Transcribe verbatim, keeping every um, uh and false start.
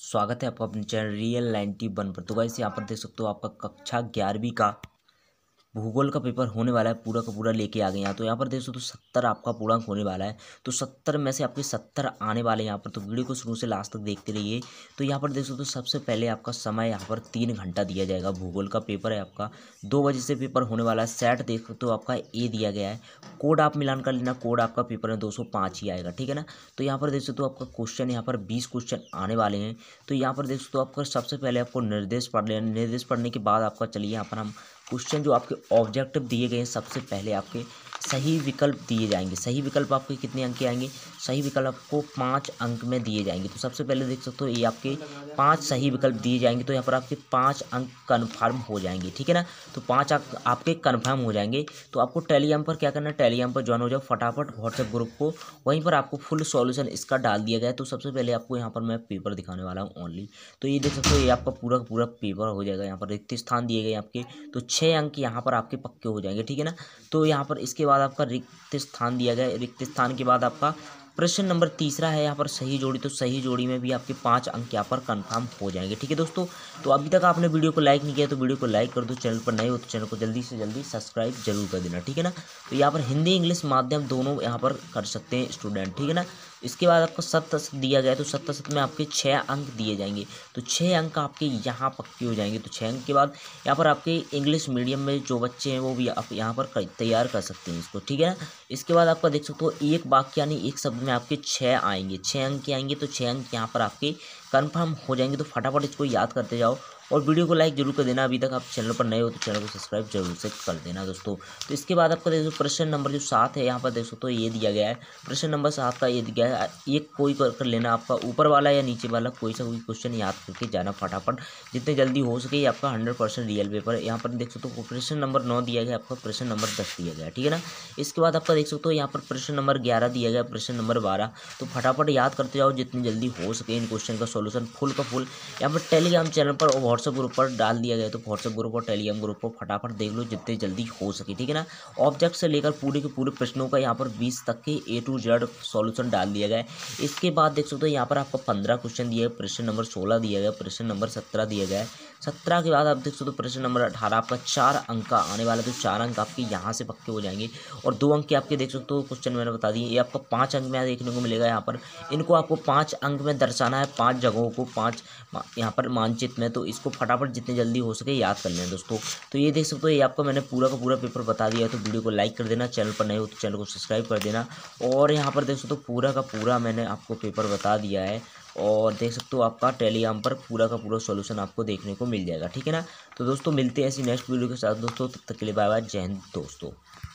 स्वागत है आपका अपने चैनल रियल नाइन्टी वन पर। तो गाइस यहाँ पर देख सकते हो आपका कक्षा ग्यारहवीं का भूगोल का पेपर होने वाला है, पूरा का पूरा लेके आ गए यहाँ। तो यहाँ पर देख सकते हो सत्तर आपका पूर्णांक होने वाला है, तो सत्तर में से आपके सत्तर आने वाले हैं यहाँ पर। तो वीडियो को शुरू से लास्ट तक देखते रहिए। तो यहाँ पर देख सकते हो सबसे पहले आपका समय यहाँ पर तीन घंटा दिया जाएगा। भूगोल का पेपर है आपका, दो बजे से पेपर होने वाला है। सेट देख सकते हो आपका ए दिया गया है, कोड आप मिलान कर लेना, कोड आपका पेपर में दो सौ पाँच ही आएगा, ठीक है ना। तो यहाँ पर देख सकते हो आपका क्वेश्चन यहाँ पर बीस क्वेश्चन आने वाले हैं। तो यहाँ पर देख सकते हो आपका सबसे पहले आपको निर्देश पढ़ लेना। निर्देश पढ़ने के बाद आपका चलिए यहाँ पर हम क्वेश्चन जो आपके ऑब्जेक्टिव दिए गए हैं, सबसे पहले आपके सही विकल्प दिए जाएंगे। सही विकल्प आपके कितने अंक के आएंगे? सही विकल्प आपको पाँच अंक में दिए जाएंगे। तो सबसे पहले देख सकते हो ये आपके पांच सही विकल्प दिए जाएंगे। तो यहाँ पर आपके पांच अंक कन्फर्म हो जाएंगे, ठीक है ना। तो पांच अंक आपके कन्फर्म हो जाएंगे। तो आपको टेलीग्राम पर क्या करना है, टेलीग्राम पर ज्वाइन हो जाओ फटाफट व्हाट्सएप ग्रुप को, वहीं पर आपको फुल सॉल्यूशन इसका डाल दिया गया है। तो सबसे पहले आपको यहाँ पर मैं पेपर दिखाने वाला हूँ ओनली। तो ये देख सकते हो ये आपका पूरा पूरा पेपर हो जाएगा। यहाँ पर रिक्त स्थान दिए गए आपके, तो छः अंक यहाँ पर आपके पक्के हो जाएंगे, ठीक है ना। तो यहाँ पर इसके बाद आपका रिक्त स्थान दिया गया है। रिक्त स्थान के बाद आपका प्रश्न नंबर तीसरा है यहाँ पर सही जोड़ी। तो सही जोड़ी में भी आपके पाँच अंक यहाँ पर कंफर्म हो जाएंगे, ठीक है दोस्तों। तो अभी तक आपने वीडियो को लाइक नहीं किया तो वीडियो को लाइक कर दो, चैनल पर नए हो तो चैनल को जल्दी से जल्दी सब्सक्राइब जरूर कर देना, ठीक है ना। तो यहाँ पर हिंदी इंग्लिश माध्यम दोनों यहाँ पर कर सकते हैं स्टूडेंट, ठीक है ना। इसके बाद आपका सत्त दिया गया है, तो सत्त सत्त में आपके छः अंक दिए जाएंगे। तो छः अंक आपके यहाँ पक्के हो जाएंगे। तो छः अंक के बाद यहाँ पर आपके इंग्लिश मीडियम में जो बच्चे हैं वो भी आप यहाँ पर तैयार कर सकते हैं इसको, ठीक है ना। इसके बाद आपका देख सकते हो एक वाक्य यानी एक शब्द में आपके छः आएंगे, छः अंक के आएंगे। तो छः अंक यहाँ पर आपके कन्फर्म हो जाएंगे। तो फटाफट इसको याद करते जाओ और वीडियो को लाइक जरूर कर देना। अभी तक आप चैनल पर नए हो तो चैनल को सब्सक्राइब जरूर से कर देना दोस्तों। तो इसके बाद आपका देखो प्रश्न नंबर जो सात है यहाँ पर देख सकते हो ये दिया गया है। प्रश्न नंबर सात का ये दिया है, एक कोई कर, कर लेना आपका ऊपर वाला या नीचे वाला कोई सा कोई क्वेश्चन याद करके जाना फटाफट जितने जल्दी हो सके। ये आपका हंड्रेड परसेंट रियल पेपर है। यहाँ पर देख सकते हो प्रश्न नंबर नौ दिया गया, आपका प्रश्न नंबर दस दिया गया, ठीक है ना। इसके बाद आपका देख सकते हो यहाँ पर प्रश्न नंबर ग्यारह दिया गया, प्रश्न नंबर बारह। तो फटाफट याद करते जाओ जितनी जल्दी हो सके इन क्वेश्चन का सॉल्यूशन फुल का फुल यहाँ पर टेलीग्राम चैनल पर और व्हाट्सएप ग्रुप पर डाल दिया गया। तो व्हाट्सएप ग्रुप और टेलीग्राम ग्रुप को फटाफट देख लो जितने जल्दी हो सके, ठीक है ना। ऑब्जेक्ट से लेकर पूरे के पूरे प्रश्नों का यहाँ पर बीस तक के ए टू जेड सॉल्यूशन डाल दिया गया है। इसके बाद देख सकते हो यहाँ पर आपको पंद्रह क्वेश्चन दिए, प्रश्न नंबर सोलह दिया गया, प्रश्न नंबर सत्रह दिया गया है। सत्रह के बाद आप देख सकते हो प्रश्न नंबर अठारह आपका चार अंक का आने वाला। तो चार अंक आपके यहाँ से पक्के हो जाएंगे और दो अंक के आपके देख सकते हो क्वेश्चन मैंने बता दिए। ये आपका पाँच अंक में देखने को मिलेगा। यहाँ पर इनको आपको पाँच अंक में दर्शाना है, पाँच जगहों को पाँच यहाँ पर मानचित्र में। तो इसको फटाफट जितने जल्दी हो सके याद कर लें दोस्तों। तो ये देख सकते हो ये आपका मैंने पूरा का पूरा पेपर बता दिया है। तो वीडियो को लाइक कर देना, चैनल पर नए हो तो चैनल को सब्सक्राइब कर देना। और यहाँ पर देख सकते हो पूरा का पूरा मैंने आपको पेपर बता दिया है और देख सकते हो आपका टेलीग्राम पर पूरा का पूरा सॉल्यूशन आपको देखने को मिल जाएगा, ठीक है ना। तो दोस्तों मिलते हैं ऐसी नेक्स्ट वीडियो के साथ दोस्तों, तब तक के लिए बाय बाय, जय हिंद दोस्तों।